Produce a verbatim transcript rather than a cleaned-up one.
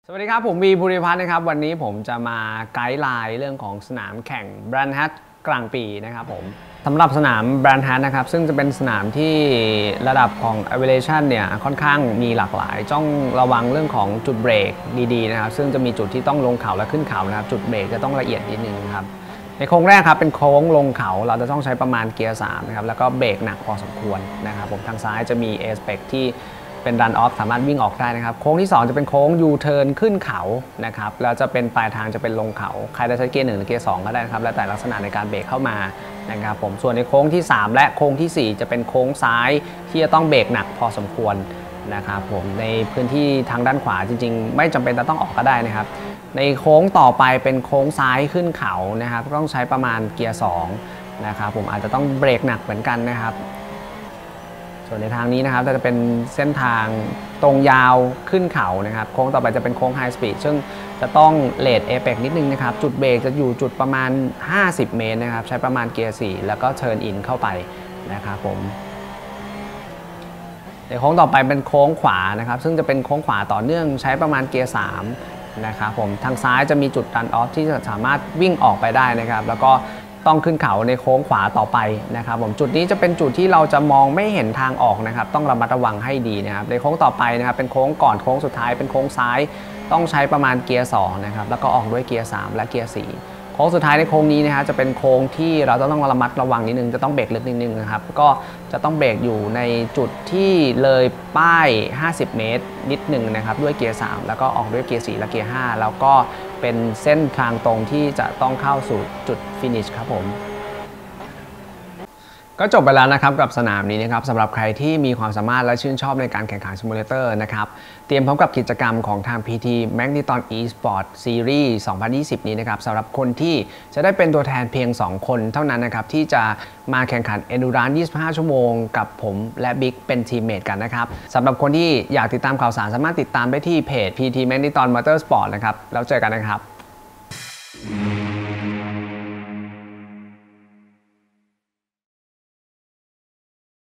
สวัสดีครับผมวีภูริพัฒน์นะครับวันนี้ผมจะมาไกด์ไลน์เรื่องของสนามแข่งแบรนด์ฮัทกลางปีนะครับผมสำหรับสนามแบรนด์ฮัทนะครับซึ่งจะเป็นสนามที่ระดับของ elevation เนี่ยค่อนข้างมีหลากหลายต้องระวังเรื่องของจุดเบรกดีๆนะครับซึ่งจะมีจุดที่ต้องลงเขาและขึ้นเขานะครับจุดเบรกจะต้องละเอียดนิดนึงครับในโค้งแรกครับเป็นโค้งลงเขาเราจะต้องใช้ประมาณเกียร์สามนะครับแล้วก็เบรกหนักพอสมควรนะครับผมทางซ้ายจะมี aspect ที่เป็น run off สามารถวิ่งออกได้นะครับโค้งที่สองจะเป็นโค้ง U turn ขึ้นเขานะครับแล้วจะเป็นปลายทางจะเป็นลงเขาใครจะใช้เกียร์หนึ่งหรือเกียร์สองก็ได้นะครับแล้วแต่ลักษณะในการเบรกเข้ามานะครับผมส่วนในโค้งที่สามและโค้งที่สี่จะเป็นโค้งซ้ายที่จะต้องเบรกหนักพอสมควรนะครับผมในพื้นที่ทางด้านขวาจริงๆไม่จำเป็นจะต้องออกก็ได้นะครับในโค้งต่อไปเป็นโค้งซ้ายขึ้นเขานะครับต้องใช้ประมาณเกียร์สองนะครับผมอาจจะต้องเบรกหนักเหมือนกันนะครับส่วนในทางนี้นะครับจะเป็นเส้นทางตรงยาวขึ้นเขานะครับโค้งต่อไปจะเป็นโค้งไฮสปีดซึ่งจะต้องเลทเอเปกนิดนึงนะครับจุดเบรกจะอยู่จุดประมาณห้าสิบเมตรนะครับใช้ประมาณเกียร์สี่แล้วก็เทิร์นอินเข้าไปนะครับผมในโค้งต่อไปเป็นโค้งขวานะครับซึ่งจะเป็นโค้งขวาต่อเนื่องใช้ประมาณเกียร์สามนะครับผมทางซ้ายจะมีจุดรันออฟที่จะสามารถวิ่งออกไปได้นะครับแล้วก็ต้องขึ้นเขาในโค้งขวาต่อไปนะครับผมจุดนี้จะเป็นจุดที่เราจะมองไม่เห็นทางออกนะครับต้องระมัดระวังให้ดีนะครับในโค้งต่อไปนะครับเป็นโค้งก่อนโค้งสุดท้ายเป็นโค้งซ้ายต้องใช้ประมาณเกียร์สองนะครับแล้วก็ออกด้วยเกียร์สามและเกียร์สี่โค้งสุดท้ายในโค้งนี้นะครับจะเป็นโค้งที่เราจะต้องระมัดระวังนิดนึงจะต้องเบรกลึกนิดนึงนะครับก็จะต้องเบรกอยู่ในจุดที่เลยป้ายห้าสิบเมตรนิดนึงนะครับด้วยเกียร์สามแล้วก็ออกด้วยเกียร์สี่และเกียร์ห้าแล้วก็เป็นเส้นทางตรงที่จะต้องเข้าสู่จุดฟินิชครับผมก็จบไปแล้วนะครับกับสนามนี้นะครับสำหรับใครที่มีความสามารถและชื่นชอบในการแข่งขันซิมูเลเตอร์นะครับเตรียมพร้อมกับกิจกรรมของทาง พี ที Magneton eSport Series สองพันยี่สิบนี้นะครับสำหรับคนที่จะได้เป็นตัวแทนเพียงสองคนเท่านั้นนะครับที่จะมาแข่งขัน Endurance ยี่สิบห้าชั่วโมงกับผมและบิ๊กเป็นทีมเมทกันนะครับสำหรับคนที่อยากติดตามข่าวสารสามารถติดตามได้ที่เพจ พี ที Magneton Motorsport นะครับแล้วเจอกันนะครับ